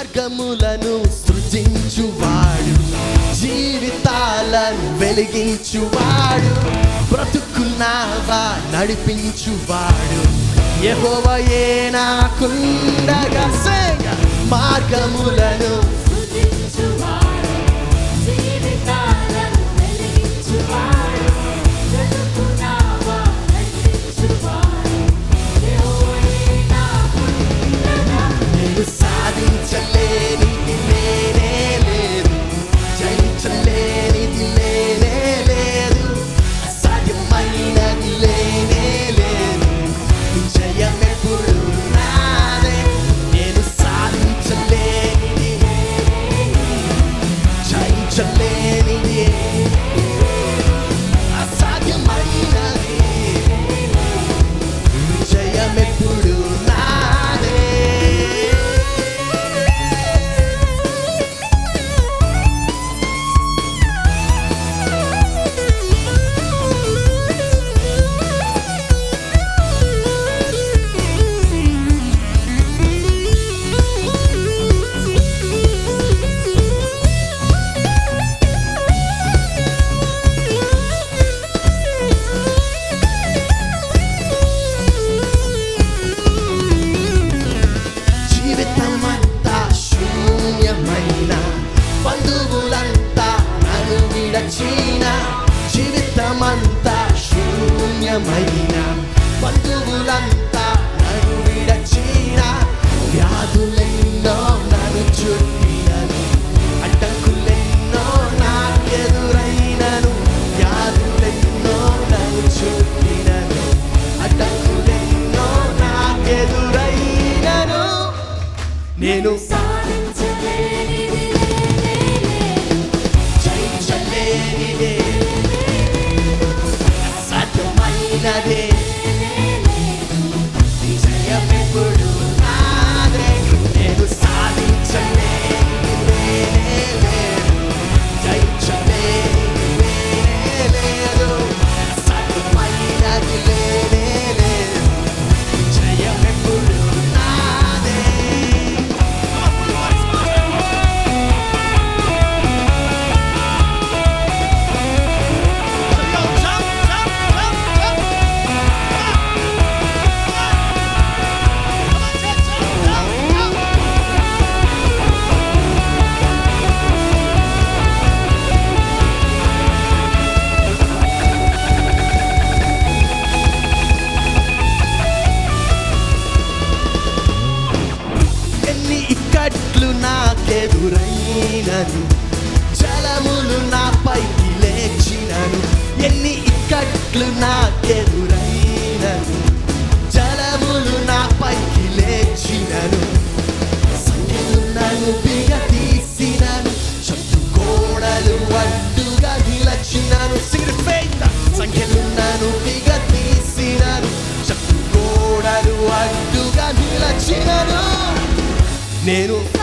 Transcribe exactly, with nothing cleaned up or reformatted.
మార్గములను సృజించువాడు, జీవితాలను వెలిగించువాడు, బ్రతుకున్నావా నడిపించువాడు యెహోవాయే నాకుండగా. మార్గములను సృజించువాడు, జీవితాలను వెలిగించువాడు, బ్రతుకున్నావా నడిపించువాడు యెహోవాయే నాకుండగా. నేను సాధించలేనిది లేనే లేదు, జయించలేనిది లేనే లేదు, అసాధ్యమైనది లేనే లేదు, విజయమెప్పుడు నాదే. నేను సాధించలేనిది జయించలేనిది అసాధ్యమైనది, విజయమెప్పుడు నాదే. జీవితమంతా శూన్యమైన, బంధువులంతా నన్ను విడచిన, జీవితమంతా శూన్యమైన, బంధువులంతా నన్ను విడచిన, వ్యాధులెన్నో నన్ను చుట్టినను, అడ్డంకులెన్నో నాకెదురైనను, వ్యాధులెన్నో నన్ను చుట్టినను, అడ్డంకులెన్నో నాకెదురైనను, నేను సాధించలేనిది లేనే లేదు, జయించలేనిదే అసాధ్యమైనదే, విజయమెప్పుడు నాదే. నేను సాధించలేనిది లేనే లేదు, జయించలేనిది లేనే లేదు, అసాధ్యమైనది లేనే లేదు, విజయమెప్పుడు నాదే. ఎన్ని ఇక్కట్లు నాకెదురైనను, జలములు నాపైకి లేచినను, ఎన్ని ఇక్కట్లు నాకెదురైనను, జలములు నాపైకి లేచినను, సంఖ్యలు నన్ను బిగతీసినను, శత్రు గోడలు అడ్డుగా నిలచినను. సంఖ్యలు నన్ను బిగతీసినను, శత్రు గోడలు అడ్డుగా నిలచినను, నేను